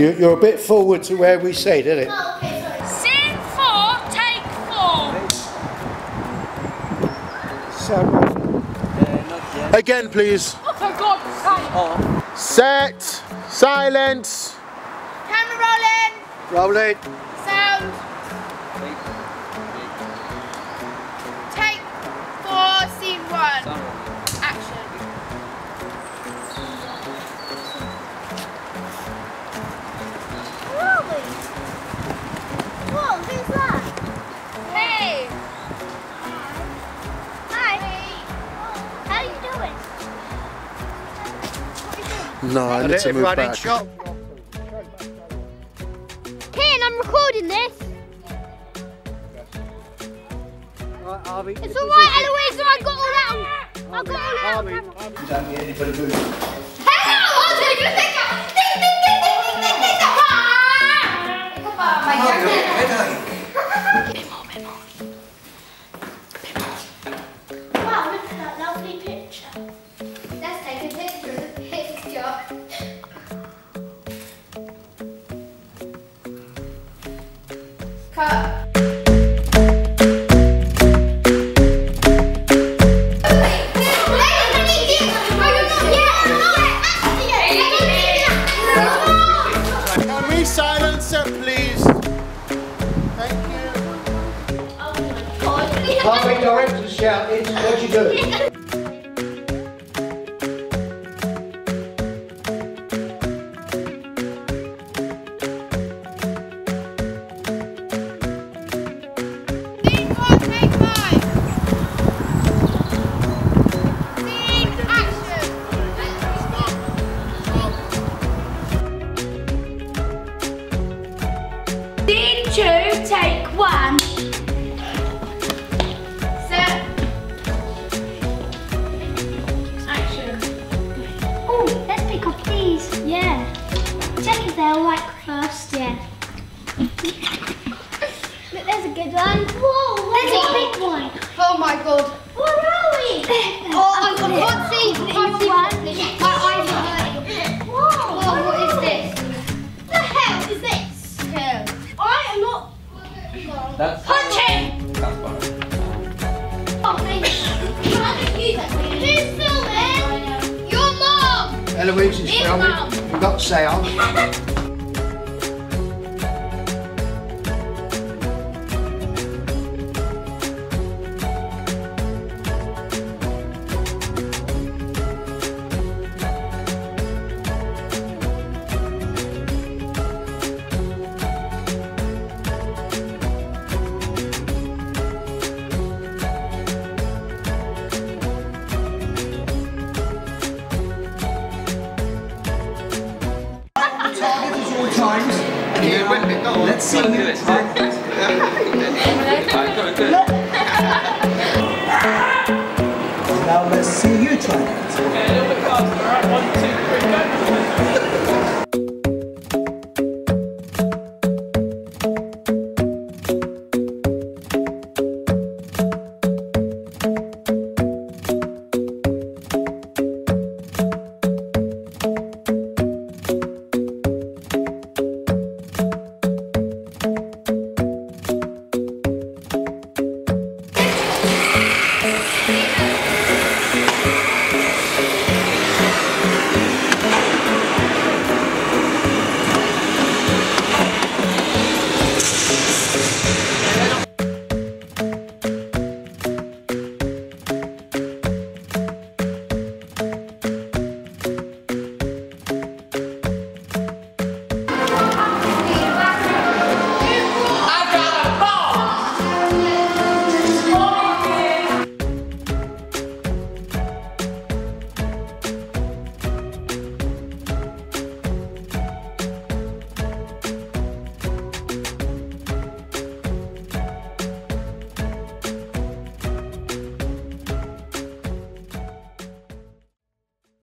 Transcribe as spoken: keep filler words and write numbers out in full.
You, you're a bit forward to where we said, isn't it? Oh, okay, sorry. Scene four, take four. So, again, please. Oh, for God's sake. Oh. Set. Silence. Camera rolling. Rolling. Sound. Take four, scene one. Action. Whoa, who's that? Hey. Hi. How are you doing? No, I need to move back. Ken, I'm recording this. Right, Harvey. It's alright, Eloise, I got all that on, I got all that on Harvey. camera. You don't get anybody moving. Hello, I was going to think of ding, ding, ding, ding, ding, ding, ding, ah! My goodness. Bit more, bit more. Bit more. Wow, look at that lovely picture. Let's take a picture of the picture. Cut. Can we silence it, please? Thank you. Harvey, director's shouting. What you doing? Scene two, take one. Set. Action. Oh, let's pick up these. Yeah. Check if they're all right first. Yeah. Look, there's a good one. Whoa, there's a big one. Oh my god. Where are we? Oh, I can't see. I can't see. My eyes are hurting. Whoa. Oh, what is this? The hell is this? Yeah. I am not. That's Punch him! That's fine. Oh, thank you. Who's filming? Your mom! Eloise is Big filming. mum. We've got sound. Times. Let's see you.